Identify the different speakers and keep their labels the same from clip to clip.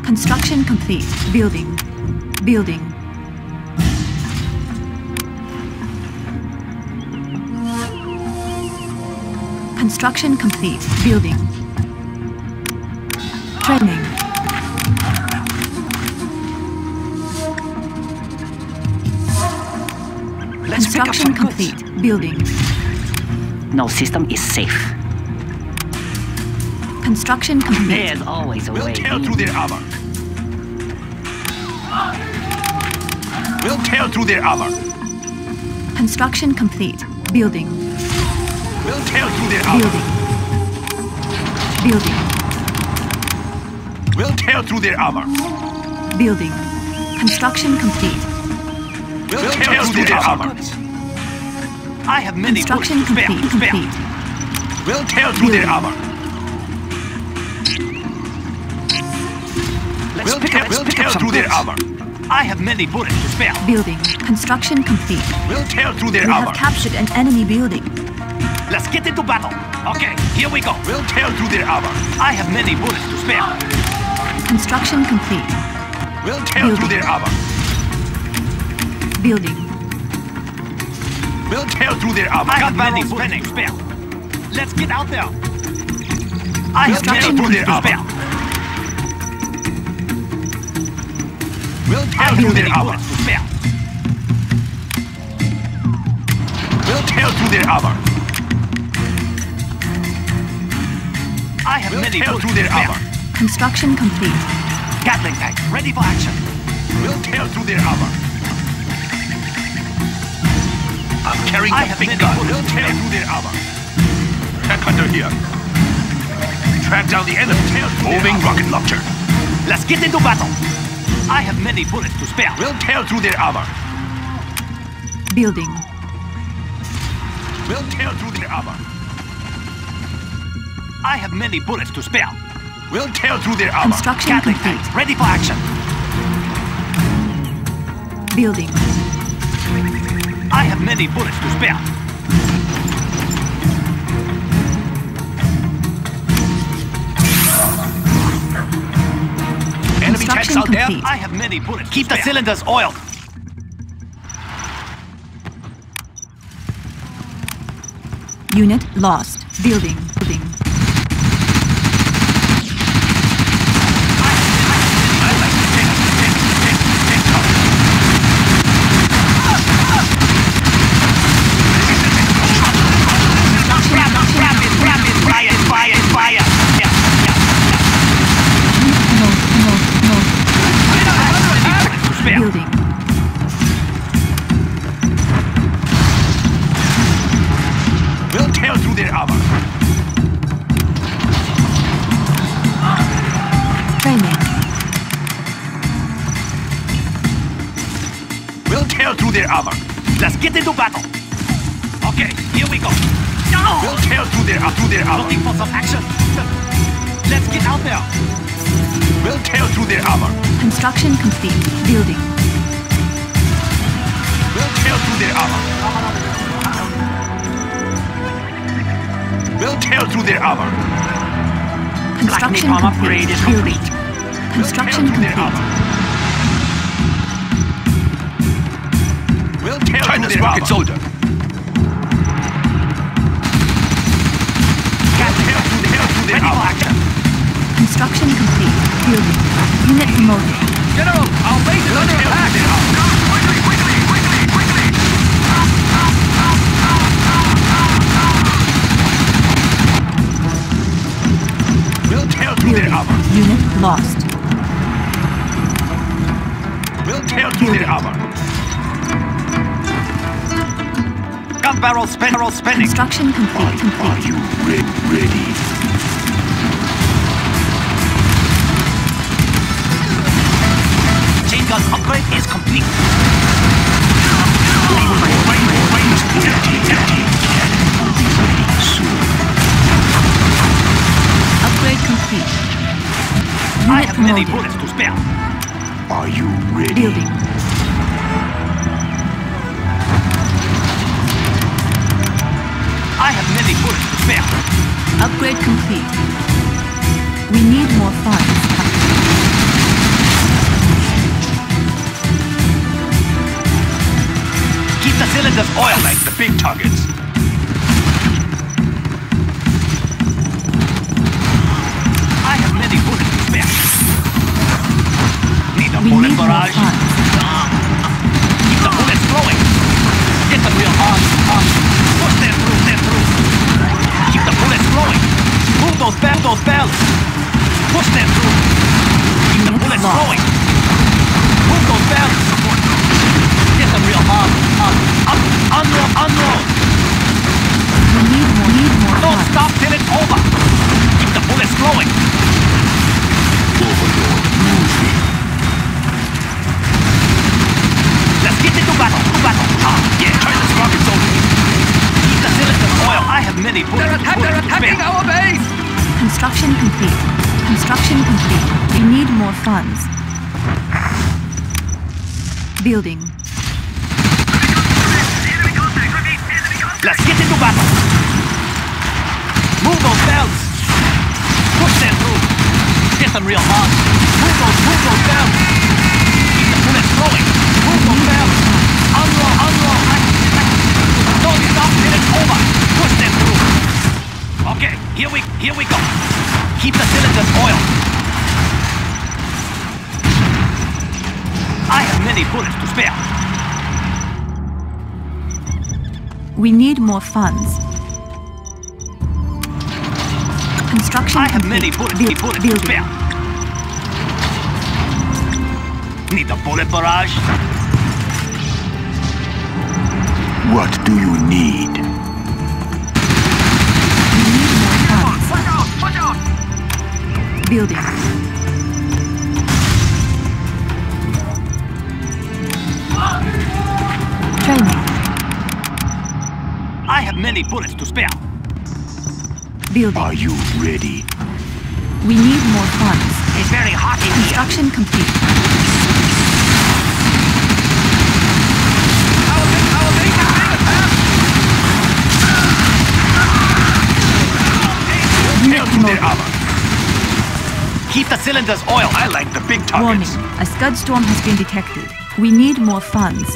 Speaker 1: Construction complete. Building. Building. Construction complete. Building. Training. Construction complete. Building.
Speaker 2: No system is safe.
Speaker 1: Construction complete.
Speaker 2: There's always a way.
Speaker 3: We'll tear through their armor. We'll tear through their armor.
Speaker 1: Construction complete. Building.
Speaker 3: We'll tear through their armor.
Speaker 1: Building. Building.
Speaker 3: We'll tear through their armor.
Speaker 1: Building. Construction complete.
Speaker 3: We'll tear through their armor.
Speaker 4: I have many
Speaker 1: Construction
Speaker 4: bullets to spare.
Speaker 1: complete. Complete.
Speaker 3: We'll tear through their armor. We'll tear through their armor.
Speaker 4: I have many bullets to spare.
Speaker 1: Building. Construction complete.
Speaker 3: We'll tear through their
Speaker 1: We
Speaker 3: armor.
Speaker 1: have captured an enemy building.
Speaker 4: Let's get into battle. Okay, here we go.
Speaker 3: We'll tear through their armor.
Speaker 4: I have many bullets to spare.
Speaker 1: Construction complete.
Speaker 3: We'll tear through their armor.
Speaker 1: Building.
Speaker 3: We'll tear through their armor.
Speaker 4: I have many bullets to spare. Let's get out there. I have many
Speaker 1: Construction
Speaker 4: bullets to
Speaker 3: complete.
Speaker 4: spare.
Speaker 3: We'll
Speaker 4: I
Speaker 3: tear
Speaker 4: have
Speaker 3: through
Speaker 4: many
Speaker 3: their armor.
Speaker 4: bullets to spare.
Speaker 3: We'll tear through their armor.
Speaker 4: I have
Speaker 3: We'll
Speaker 4: many
Speaker 3: tear
Speaker 4: bullets
Speaker 3: through
Speaker 4: to
Speaker 3: their
Speaker 4: spare.
Speaker 3: armor.
Speaker 1: Construction complete.
Speaker 4: Gatling tank, ready for action.
Speaker 3: We'll tear through their armor. I'm carrying
Speaker 4: I
Speaker 3: the
Speaker 4: have
Speaker 3: big
Speaker 4: many
Speaker 3: gun.
Speaker 4: bullets
Speaker 3: We'll
Speaker 4: to
Speaker 3: tear
Speaker 4: spare.
Speaker 3: through their armor. Tech hunter here. Track down the enemy. Moving rocket launcher.
Speaker 4: Let's get into battle. I have many bullets to spare.
Speaker 3: We'll tear through their armor.
Speaker 1: Building.
Speaker 3: We'll tear through their armor.
Speaker 4: I have many bullets to spare.
Speaker 3: We'll tear through their armor.
Speaker 1: Construction
Speaker 4: Gatling
Speaker 1: complete.
Speaker 4: tank, ready for action.
Speaker 1: Building.
Speaker 4: I have many bullets to spare.
Speaker 3: Enemy tanks
Speaker 1: Construction
Speaker 3: out there.
Speaker 1: complete.
Speaker 4: I have many bullets. Keep the cylinders oiled.
Speaker 1: Unit lost. Building. Building.
Speaker 4: Fire.
Speaker 1: Building.
Speaker 3: We'll tear through their armor.
Speaker 1: Training.
Speaker 3: We'll tear through their armor.
Speaker 4: Let's get into battle. Okay, here we go.
Speaker 3: We'll tear through their armor.
Speaker 4: Looking for some action. Let's get out there.
Speaker 3: We'll tear through their armor.
Speaker 1: Construction complete. Building.
Speaker 3: We'll tear through their armor. We'll tear through their armor.
Speaker 1: Construction
Speaker 2: Black Napalm
Speaker 1: complete.
Speaker 2: upgrade is
Speaker 1: Building.
Speaker 2: complete.
Speaker 1: Construction
Speaker 3: We'll tear through their
Speaker 1: complete.
Speaker 3: armor. We'll tear through their armor. Soldier. Tear through their
Speaker 4: Ready for
Speaker 3: armor.
Speaker 4: action.
Speaker 1: Construction complete. Building. Unit promoted.
Speaker 4: General, our base is under attack.
Speaker 3: We'll tear through their
Speaker 1: Building.
Speaker 3: armor.
Speaker 1: Unit lost.
Speaker 3: We'll tear through their armor.
Speaker 4: Gun barrel spinning.
Speaker 1: Construction complete. Complete.
Speaker 3: you ready?
Speaker 4: Chain gun upgrade is complete.
Speaker 1: Upgrade complete.
Speaker 4: I
Speaker 1: Unit
Speaker 4: have many
Speaker 1: promoted.
Speaker 4: bullets to spare.
Speaker 3: Are you ready?
Speaker 1: Building.
Speaker 4: I have many bullets to spare.
Speaker 1: Upgrade complete. We need more funds.
Speaker 4: cylinder's oil.
Speaker 3: Like the big targets.
Speaker 4: I have many bullets to spare. Need a
Speaker 1: We
Speaker 4: bullet
Speaker 1: need more
Speaker 4: barrage.
Speaker 1: funds.
Speaker 4: Keep the bullets flowing. Hit them real hard. Push them through. Keep the bullets flowing. Move those barrels. Push them through. Keep the
Speaker 1: Unit
Speaker 4: bullets
Speaker 1: lost.
Speaker 4: flowing. Move those barrels. Hit them real hard. Unload.
Speaker 1: We need more
Speaker 4: Don't
Speaker 1: funds.
Speaker 4: stop till it's over. Keep the bullets flowing.
Speaker 3: Overlord, moving.
Speaker 4: Let's get into battle. Yeah, try this rocket soldier. Keep the cylinder's oil. I have many bullets. They're attacking our base.
Speaker 1: Construction complete. We need more funds. Building.
Speaker 4: Let's get into battle. Move those bells. Push them through. Hit them real hard. Move those bells. Keep the bullets flowing. Move those bells. Unroll. Don't stop till it's over. Push them through. Okay, here we go. Keep the cylinder's oil. I have many bullets to spare.
Speaker 1: We need more funds. Construction
Speaker 4: I have
Speaker 1: complete.
Speaker 4: many bullets to
Speaker 1: Building.
Speaker 4: spare. Need a bullet barrage?
Speaker 3: What do you need?
Speaker 1: We need more funds.
Speaker 4: Watch out!
Speaker 1: Building. Training.
Speaker 4: I have many bullets to spare.
Speaker 1: Building.
Speaker 3: Are you ready?
Speaker 1: We need more funds.
Speaker 2: It's very hot in here.
Speaker 1: Construction complete. Unit
Speaker 3: Through their
Speaker 1: promoted.
Speaker 3: armor.
Speaker 4: Keep the cylinder's oil.
Speaker 3: I like the big
Speaker 1: Warning.
Speaker 3: targets.
Speaker 1: A scud storm has been detected. We need more funds.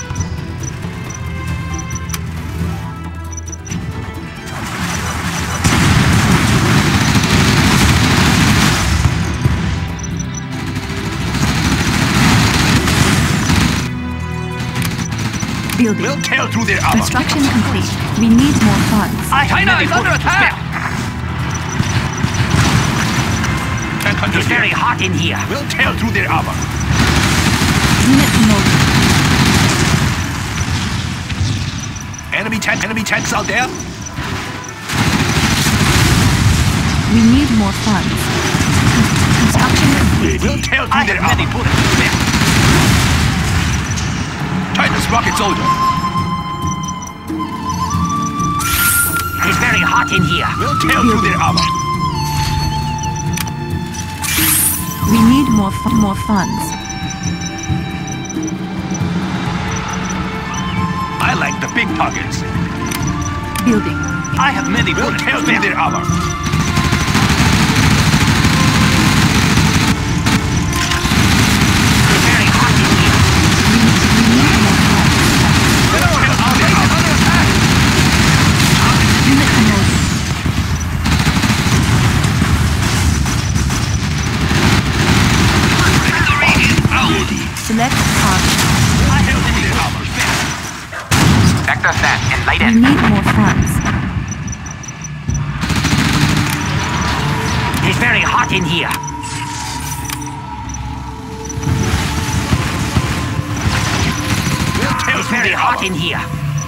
Speaker 1: Building.
Speaker 3: We'll tear through their armor.
Speaker 1: Construction complete. We need more funds.
Speaker 4: I have many bullets to spare.
Speaker 3: Tank hunter
Speaker 2: It's very
Speaker 3: here.
Speaker 2: hot in here.
Speaker 3: We'll tear through their armor.
Speaker 1: Unit promoted.
Speaker 3: Enemy tanks out there.
Speaker 1: We need more funds. Construction complete.
Speaker 3: We'll tear
Speaker 4: I
Speaker 3: through their
Speaker 4: have many
Speaker 3: armor.
Speaker 4: bullets to spare.
Speaker 3: Titus rocket soldier.
Speaker 2: It's very hot in here.
Speaker 3: We'll tear through their armor.
Speaker 1: We need more funds.
Speaker 3: I like the big targets.
Speaker 1: Building.
Speaker 4: I have many
Speaker 3: We'll
Speaker 4: bullets
Speaker 3: tear
Speaker 4: to
Speaker 3: through
Speaker 4: spare.
Speaker 3: their armor.
Speaker 2: It's very hot in here.
Speaker 1: We need more funds.
Speaker 3: We'll tear through their armor.
Speaker 1: Unit promoted.
Speaker 3: Ready.
Speaker 1: Select target.
Speaker 3: I tear through their armor.
Speaker 2: Vector set and light
Speaker 1: We need more funds.
Speaker 2: It's very hot in here.
Speaker 3: We'll tear
Speaker 2: It's
Speaker 3: through
Speaker 2: very
Speaker 3: their
Speaker 2: hot
Speaker 3: armor.
Speaker 2: in here.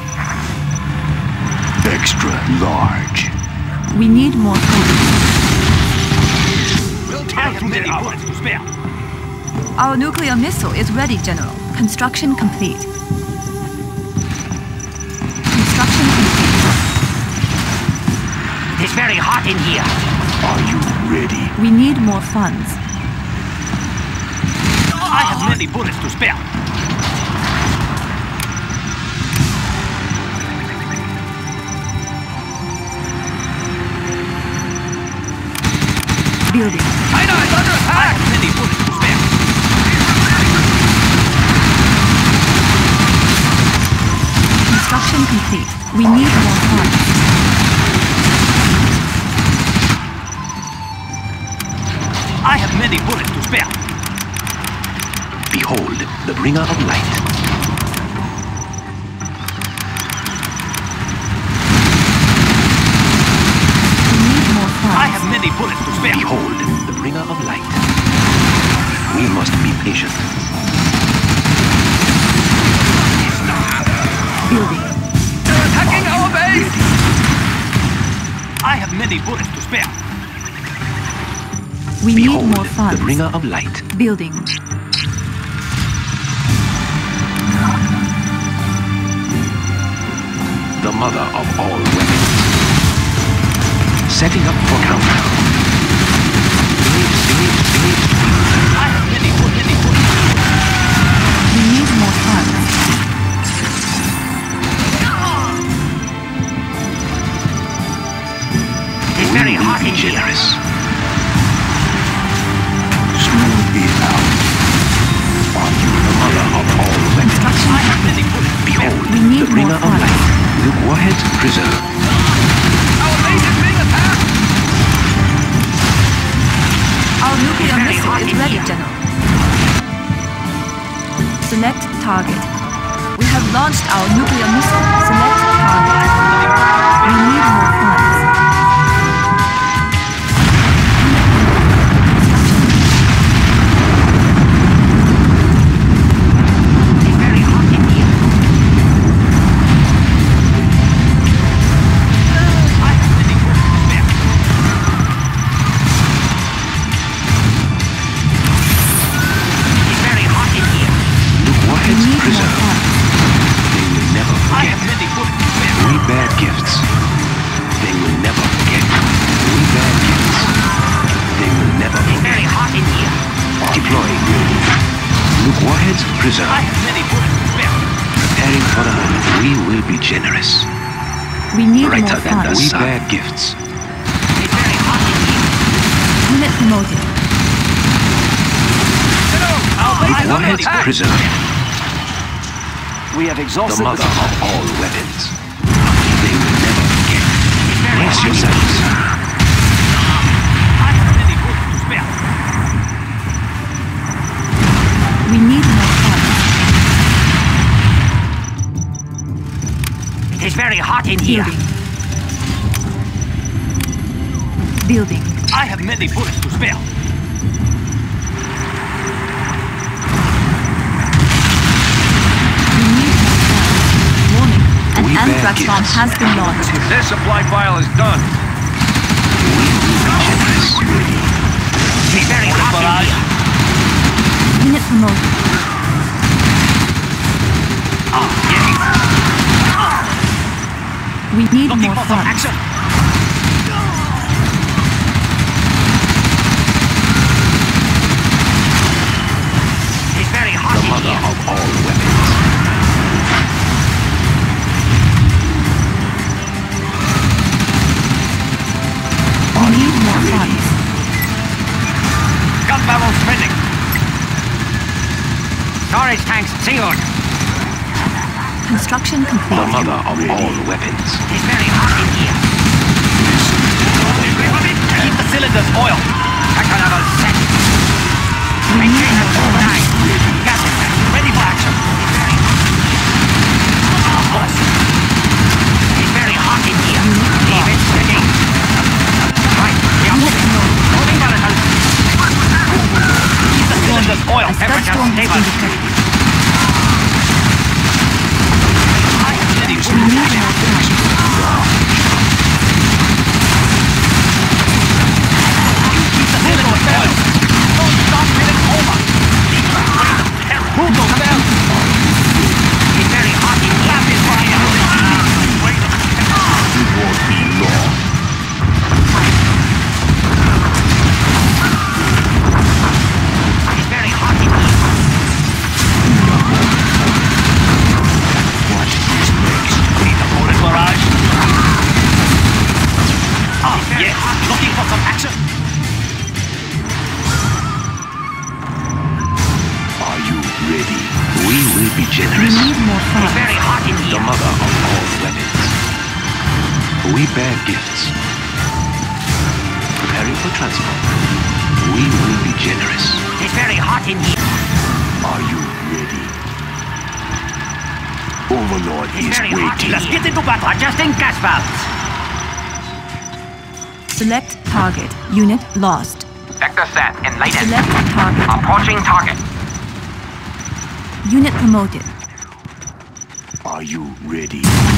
Speaker 3: Extra large.
Speaker 1: We need more funds.
Speaker 3: We'll
Speaker 4: I
Speaker 3: tear
Speaker 4: have
Speaker 3: through their
Speaker 4: many
Speaker 3: armor.
Speaker 4: bullets to spare.
Speaker 1: Our nuclear missile is ready, General. Construction complete. Construction complete.
Speaker 2: It's very hot in here.
Speaker 3: Are you ready?
Speaker 1: We need more funds.
Speaker 4: I have many bullets to spare.
Speaker 1: Building.
Speaker 4: China is under attack! I have many bullets to spare.
Speaker 3: bringer of light.
Speaker 1: We need more funds.
Speaker 4: I have many bullets to spare.
Speaker 3: Behold, the bringer of light. We must be patient.
Speaker 1: Building.
Speaker 4: They're attacking our base! I have many bullets to spare.
Speaker 1: We need
Speaker 3: Behold,
Speaker 1: more funds.
Speaker 3: the bringer of light.
Speaker 1: Building.
Speaker 3: The mother of all weapons. Setting up for countdown.
Speaker 4: I have many bullets.
Speaker 1: We need more funds.
Speaker 2: It's very hot in here.
Speaker 3: Generous. Smooth it out. Are you the mother of all weapons?
Speaker 1: Construction.
Speaker 4: I have many bullets.
Speaker 3: Behold,
Speaker 1: We need
Speaker 3: the bringer
Speaker 1: more
Speaker 3: of
Speaker 1: funds.
Speaker 3: light. Look, Warhead Preserve.
Speaker 4: Our base is being attacked!
Speaker 1: Our nuclear
Speaker 2: Very
Speaker 1: missile
Speaker 2: hot
Speaker 1: is
Speaker 2: in
Speaker 1: ready,
Speaker 2: here.
Speaker 1: General. Select target. We have launched our nuclear missile. Select target. We need more funds.
Speaker 2: It's very hot in here.
Speaker 4: I have many bullets to spare.
Speaker 2: It's very hot in here.
Speaker 3: Look,
Speaker 1: We
Speaker 3: Warhead
Speaker 1: need more
Speaker 3: Preserve.
Speaker 1: funds.
Speaker 3: They will never
Speaker 4: I
Speaker 3: forget.
Speaker 4: have many bullets to spare.
Speaker 3: We bear gifts. They will never forget. We bear gifts. They will never
Speaker 2: It's very
Speaker 3: forget.
Speaker 2: hot in here.
Speaker 3: Deploying. Look, Warheads
Speaker 4: I
Speaker 3: Preserve.
Speaker 4: have many bullets to spare.
Speaker 3: Preparing for the moment. We will be generous.
Speaker 1: We need
Speaker 3: Brighter
Speaker 1: more
Speaker 3: than the
Speaker 1: funds.
Speaker 3: sun. We bear gifts.
Speaker 2: It's very hot in here.
Speaker 1: Unit promoted.
Speaker 4: Our base
Speaker 3: Look,
Speaker 4: is under
Speaker 3: Warheads
Speaker 4: attack.
Speaker 3: Preserve.
Speaker 4: We have
Speaker 3: The
Speaker 4: exhausted
Speaker 3: mother of all weapons. They will never forget.
Speaker 2: It's very
Speaker 3: Brace
Speaker 2: hot in
Speaker 3: yourselves.
Speaker 4: I have many bullets to spare.
Speaker 1: We need more funds.
Speaker 2: It is very hot in here.
Speaker 1: Building. Building.
Speaker 4: I have many bullets to spare.
Speaker 1: We need more funds. Warning. An
Speaker 3: We bear
Speaker 1: anthrax bomb
Speaker 3: gifts.
Speaker 1: has been launched.
Speaker 3: Their supply file is done. We will be generous.
Speaker 2: It's very hot in here.
Speaker 1: Unit promoted. We need
Speaker 4: Looking
Speaker 1: more
Speaker 4: for some
Speaker 1: funds.
Speaker 4: action.
Speaker 2: It's very hot
Speaker 3: The
Speaker 2: in
Speaker 3: mother
Speaker 2: here.
Speaker 3: of all weapons.
Speaker 1: We need more funds.
Speaker 4: Gun barrel spinning.
Speaker 2: Storage tanks sealed.
Speaker 1: Construction
Speaker 3: The
Speaker 1: complete.
Speaker 3: mother of all weapons.
Speaker 2: It's very hot in here.
Speaker 4: Keep the cylinders oiled.
Speaker 2: Sector level set.
Speaker 1: We need
Speaker 2: Maintain the
Speaker 1: more
Speaker 2: full
Speaker 1: funds.
Speaker 2: line.
Speaker 4: Gas is ready for action. Of course.
Speaker 2: It's very hot in here. Leave it steady. Right, we are moving. Moving volatile.
Speaker 4: Keep the cylinders
Speaker 1: A
Speaker 4: oiled.
Speaker 1: scud
Speaker 2: Temperature
Speaker 1: storm has
Speaker 2: stable.
Speaker 1: been detected.
Speaker 4: I have many
Speaker 1: We
Speaker 4: bullets to
Speaker 1: need
Speaker 4: spare.
Speaker 1: more funds.
Speaker 4: Keep the cylinders oiled. Don't stop till it's over. Move those down.
Speaker 2: It's very hot in here.
Speaker 4: Rapid fire.
Speaker 3: It won't be long.
Speaker 2: It's very hot in here.
Speaker 3: Watch this next.
Speaker 4: Need a bullet barrage. Ah,
Speaker 2: It's very
Speaker 4: yes.
Speaker 2: hot in
Speaker 4: Looking
Speaker 2: here.
Speaker 4: for some action.
Speaker 3: Are you ready? We will be
Speaker 1: We
Speaker 3: generous.
Speaker 1: need more
Speaker 2: It's
Speaker 1: funds.
Speaker 2: very hot in
Speaker 3: The
Speaker 2: here.
Speaker 3: mother of all weapons. We bear gifts. Preparing for transport. We will be generous.
Speaker 2: It's very hot in here.
Speaker 3: Are you ready? Overlord is
Speaker 2: Very hot.
Speaker 3: waiting.
Speaker 4: Let's get into battle.
Speaker 2: Adjusting gas valves.
Speaker 1: Select target. Unit lost.
Speaker 2: Vector set. Enlightened.
Speaker 1: Select target.
Speaker 2: Approaching target.
Speaker 1: Unit promoted.
Speaker 3: Are you ready?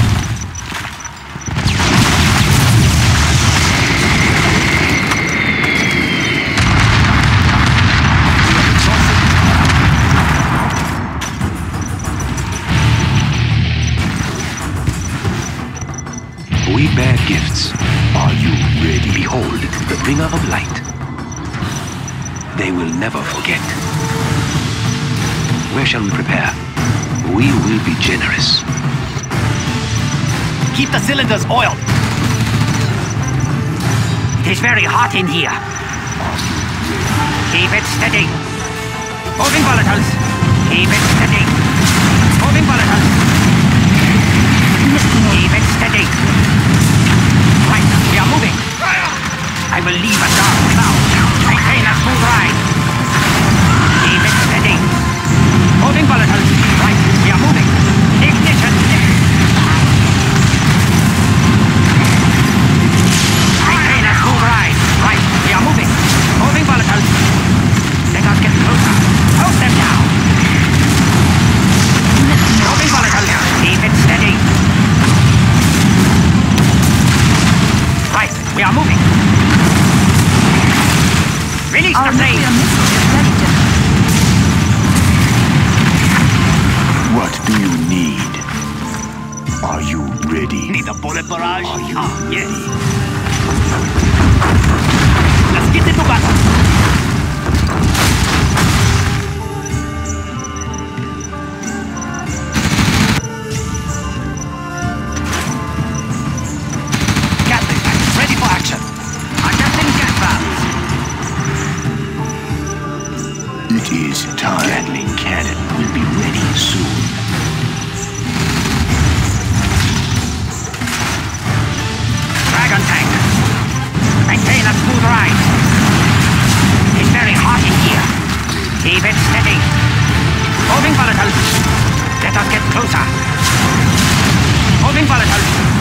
Speaker 5: We bear gifts.
Speaker 3: Are you ready?
Speaker 5: Behold, the bringer of light. They will never forget. Where shall we prepare? We will be generous.
Speaker 4: Keep the cylinders oiled.
Speaker 2: It is very hot in here. Keep it steady. Moving volatiles. Keep it steady. Moving volatiles. Keep it steady. Right, we are moving. I will leave a dark cloud. Maintain a smooth ride. Keep it steady. Moving volatiles. Right, we are moving. Ignition. Maintain a smooth ride. Right, we are moving. Moving volatiles. Let us get closer. Hold them down. Moving volatiles. Keep it steady. Right, we are moving. Release
Speaker 1: Our
Speaker 2: the flame.
Speaker 1: nuclear missile is ready, General.
Speaker 3: What do you need? Are you ready?
Speaker 4: Need a bullet barrage?
Speaker 3: Are you
Speaker 4: Yes. Let's get into battle. Gatling tanks ready for action.
Speaker 2: Adjusting gas valves.
Speaker 3: It is time. Gatling cannon will be ready soon.
Speaker 2: Dragon tank. Maintain a smooth ride. It's very hot in here. Keep it steady. Moving volatiles. Let us get closer. Moving volatiles.